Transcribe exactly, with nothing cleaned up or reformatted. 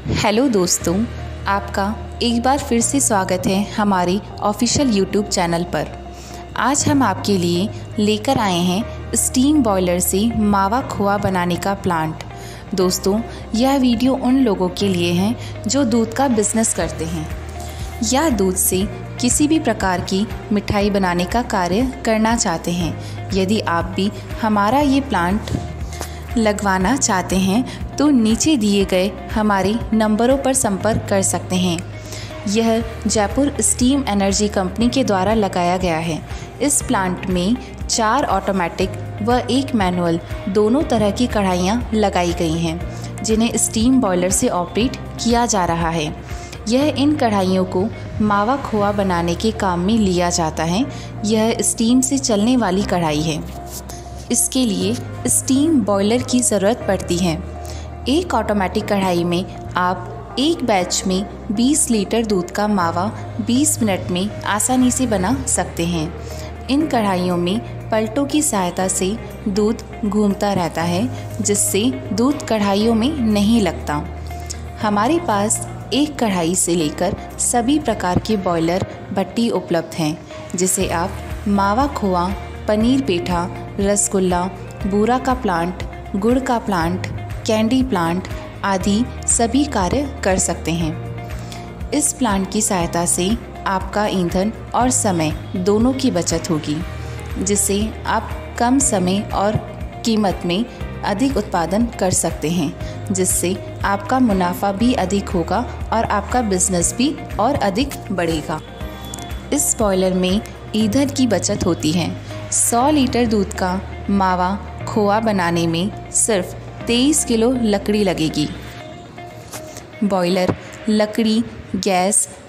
Hello दोस्तों, आपका एक बार फिर से स्वागत है हमारे ऑफिशियल यूट्यूब चैनल पर। आज हम आपके लिए लेकर आए हैं स्टीम बॉयलर से मावा खोआ बनाने का प्लांट। दोस्तों, यह वीडियो उन लोगों के लिए है जो दूध का बिजनेस करते हैं या दूध से किसी भी प्रकार की मिठाई बनाने का कार्य करना चाहते हैं। यदि आप भी हमारा ये प्लांट लगवाना चाहते हैं तो नीचे दिए गए हमारे नंबरों पर संपर्क कर सकते हैं। यह जयपुर स्टीम एनर्जी कंपनी के द्वारा लगाया गया है। इस प्लांट में चार ऑटोमेटिक व एक मैनुअल दोनों तरह की कढ़ाइयाँ लगाई गई हैं, जिन्हें स्टीम बॉयलर से ऑपरेट किया जा रहा है। यह इन कढ़ाइयों को मावा खोआ बनाने के काम में लिया जाता है। यह स्टीम से चलने वाली कढ़ाई है। इसके लिए स्टीम बॉयलर की ज़रूरत पड़ती है। एक ऑटोमेटिक कढ़ाई में आप एक बैच में बीस लीटर दूध का मावा बीस मिनट में आसानी से बना सकते हैं। इन कढ़ाइयों में पलटों की सहायता से दूध घूमता रहता है, जिससे दूध कढ़ाइयों में नहीं लगता। हमारे पास एक कढ़ाई से लेकर सभी प्रकार के बॉयलर भट्टी उपलब्ध हैं, जिसे आप मावा खोआ, पनीर पेठा, रसगुल्ला, बूरा का प्लांट, गुड़ का प्लांट, कैंडी प्लांट आदि सभी कार्य कर सकते हैं। इस प्लांट की सहायता से आपका ईंधन और समय दोनों की बचत होगी, जिससे आप कम समय और कीमत में अधिक उत्पादन कर सकते हैं, जिससे आपका मुनाफा भी अधिक होगा और आपका बिजनेस भी और अधिक बढ़ेगा। इस बॉयलर में ईंधन की बचत होती है। सौ लीटर दूध का मावा खोआ बनाने में सिर्फ तेईस किलो लकड़ी लगेगी। बॉयलर लकड़ी, गैस